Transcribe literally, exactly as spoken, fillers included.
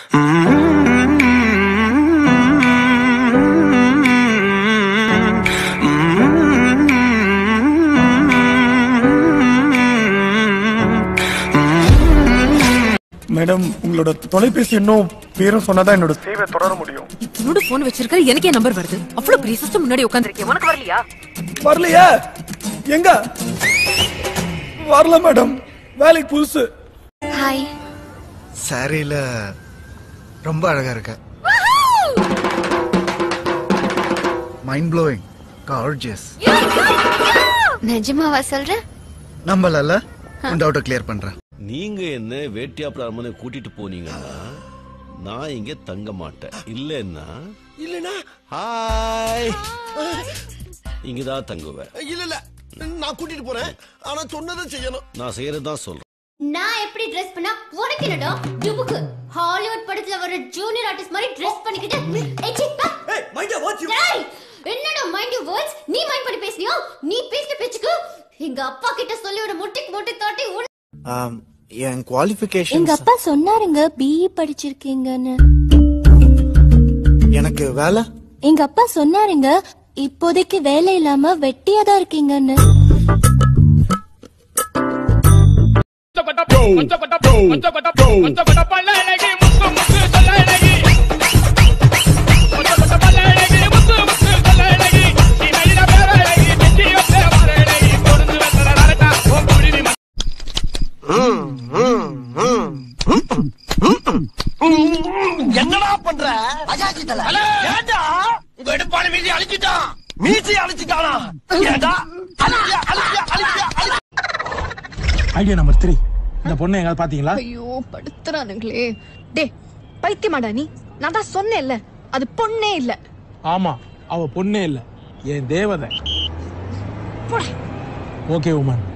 Madam, உங்களோட தொலைபேசி இன்னும் பேரும் சொன்னாதான் என்னோட சேவை தொடர முடியும். என்னோட போன் வச்சிருக்க எனக்கே நம்பர் வருது. அவ்வளவு பெரிய சிஸ்டம் முன்னாடி உட்கார்ந்திருக்கேன். உனக்கு வரலையா? வரலையா? எங்க? வரல மேடம், வேலைக்கு புதுசு. ஹாய். சாரில ரொம்ப அழகா இருக்க. Mind blowing, gorgeous. நிஜமாவா சொல்ற? நம்பலல்ல, உன் டவுட்ட கிளியர் பண்றேன். நீங்க என்ன வேட்டியாப்புல அரண்மனை கூட்டிட்டு போனீங்கன்னா நான் இங்க தங்க மாட்டேன். இல்லன்னா இல்லனா ஹாய் இங்கதான் தங்குவேன். இல்ல இல்ல நான் கூட்டிட்டு போறேன். ஆனா சொன்னதை செய்யணும். நான் செய்யறதுதான் சொல்றேன். நான் எப்படி Dress பண்ணா உனக்கு என்னடா? டுபுக்கு ஹாலிவுட் படத்துல வர ஜூனியர் ஆர்டிஸ்ட் மாதிரி Dress பண்ணிக்கிட்டு எச்சிப்பா. ஏய் மைண்ட் யுவர் வேர்ட்ஸ். டேய் என்னடா மைண்ட் யுவர் வேர்ட்ஸ்? நீ மைண்ட் பண்ணி பேசுறியா? நீ பேசின பேச்சுக்கு எங்க அப்பா கிட்ட சொல்லி ஒரு முட்டிக்கு முட்டி தாட்டி என் குவாலிஃபிகேஷன் எங்க அப்பா சொன்னாருங்க பிஇ படிச்சிருக்கீங்கன்னு. எனக்கு வேலை? எங்க அப்பா சொன்னாருங்க இப்போதைக்கு வேலை இல்லாம வெட்டியா தான் இருக்கீங்கன்னு. என்னடா பண்ற? அஜாஜி தல. ஏண்டா? வெடுப்பான மீசி அழிச்சிட்டான். மீசி அழிச்சிட்டானா? ஏண்டா? அழிச்சியா அழிச்சியா அழிச்சியா. Idea number three. இந்த பொண்ணை எங்க பாத்தீங்களா? ஐயோ படுத்துறானுங்களே. டே பைத்தியமாடா நீ? நான் தான் சொன்னேன்ல அது பொண்ணே இல்ல. ஆமா, அவ பொண்ணே இல்ல, என் தேவதை. Okay woman,